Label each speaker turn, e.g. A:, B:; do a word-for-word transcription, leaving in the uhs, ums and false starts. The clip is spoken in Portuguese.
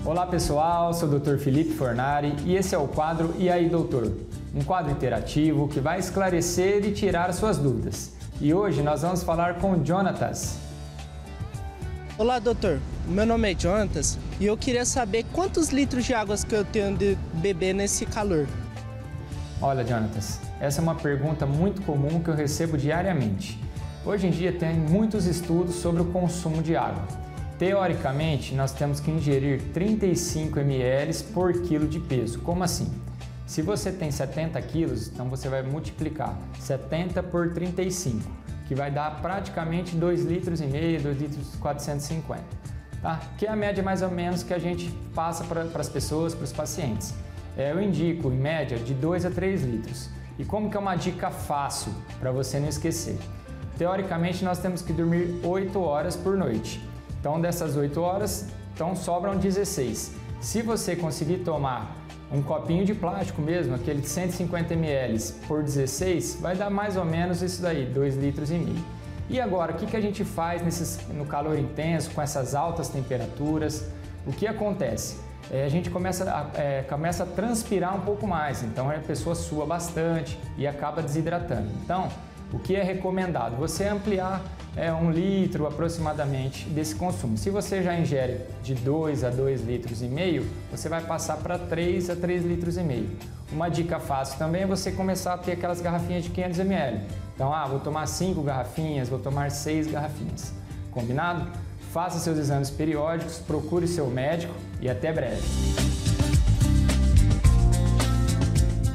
A: Olá pessoal, sou o doutor Felipe Fornari e esse é o quadro E aí Doutor? Um quadro interativo que vai esclarecer e tirar suas dúvidas. E hoje nós vamos falar com o Jonatas.
B: Olá doutor, meu nome é Jonatas e eu queria saber quantos litros de água que eu tenho de beber nesse calor.
A: Olha Jonatas, essa é uma pergunta muito comum que eu recebo diariamente. Hoje em dia tem muitos estudos sobre o consumo de água. Teoricamente, nós temos que ingerir trinta e cinco mililitros por quilo de peso. Como assim? Se você tem setenta quilos, então você vai multiplicar setenta por trinta e cinco, que vai dar praticamente dois litros e meio, dois litros e quatrocentos e cinquenta, tá? Que é a média mais ou menos que a gente passa para as pessoas, para os pacientes. É, eu indico, em média, de dois a três litros. E como que é uma dica fácil para você não esquecer? Teoricamente, nós temos que dormir oito horas por noite. Então, dessas oito horas, então sobram dezesseis. Se você conseguir tomar um copinho de plástico mesmo, aquele de cento e cinquenta mililitros por dezesseis, vai dar mais ou menos isso daí, dois litros e meio. E agora, o que, que a gente faz nesses, no calor intenso, com essas altas temperaturas? O que acontece? É, a gente começa a, é, começa a transpirar um pouco mais, então a pessoa sua bastante e acaba desidratando. Então, o que é recomendado? Você ampliar é, um litro aproximadamente desse consumo. Se você já ingere de dois a dois litros e meio, você vai passar para três a três litros e meio. Uma dica fácil também é você começar a ter aquelas garrafinhas de quinhentos mililitros. Então, ah, vou tomar cinco garrafinhas, vou tomar seis garrafinhas. Combinado? Faça seus exames periódicos, procure seu médico e até breve.